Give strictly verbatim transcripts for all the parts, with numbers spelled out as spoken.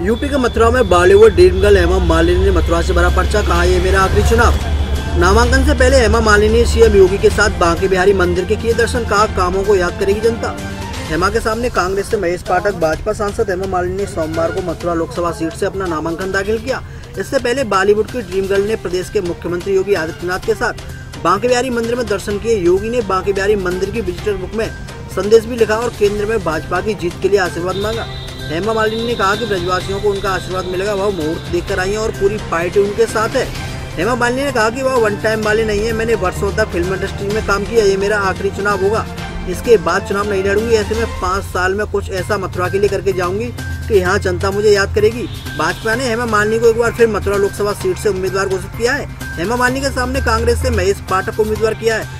UP के मथुरा में Bollywood dream girl Hema Malini ने मथुरा से भरा पर्चा, कहा ये मेरा आखिरी चुनाव। नामांकन से पहले हेमा मालिनी ने सीएम योगी के साथ बांके बिहारी मंदिर के किए दर्शन, कहा कामों को याद करेगी जनता। हेमा के सामने कांग्रेस से महेश पाठक, भाजपा सांसद हेमा मालिनी ने सोमवार को मथुरा लोकसभा सीट से अपना नामांकन दाखिल किया। इससे पहले बॉलीवुड की ड्रीम गर्ल ने प्रदेश के मुख्यमंत्री योगी आदित्यनाथ के साथ बांके बिहारी मंदिर में दर्शन किए। योगी ने बांके बिहारी मंदिर की विजिटर बुक में संदेश भी लिखा और केंद्र में भाजपा की जीत के लिए आशीर्वाद मांगा। हेमा मालिनी ने कहा कि ब्रजवासियों को उनका आशीर्वाद मिलेगा, वह मुहूर्त देखकर आई है और पूरी पार्टी उनके साथ है। हेमा मालिनी ने कहा कि वह वन टाइम वाली नहीं है, मैंने वर्षों तक फिल्म इंडस्ट्री में काम किया, ये मेरा आखिरी चुनाव होगा, इसके बाद चुनाव नहीं लड़ूंगी। ऐसे में पाँच साल में कुछ ऐसा मथुरा के लिए करके जाऊंगी कि यहाँ जनता मुझे याद करेगी। भाजपा ने हेमा मालिनी को एक बार फिर मथुरा लोकसभा सीट से उम्मीदवार घोषित किया है। हेमा मालिनी के सामने कांग्रेस से महेश पाठक को उम्मीदवार किया है।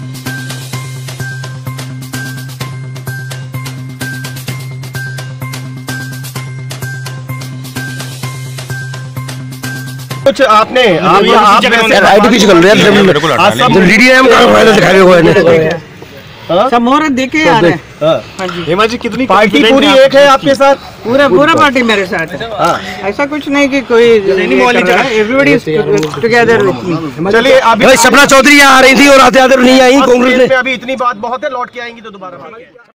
कुछ आपने आप आप आईडी पीछे कर रहे हैं जब लीडियम का फायदा दिखाए हुए हैं सब मोहर देके आ रहे हैं। हेमा जी कितनी पार्टी पूरी एक है आपके साथ? पूरा पूरा पार्टी मेरे साथ है, ऐसा कुछ नहीं कि कोई एवरीबॉडी टुगेदर। चलिए अभी सपना चौधरी आ रही थी और आते आते नहीं आई कांग्रेस ने। अभी इतनी बात बहुत है, लौट के आएंगी तो दोबारा।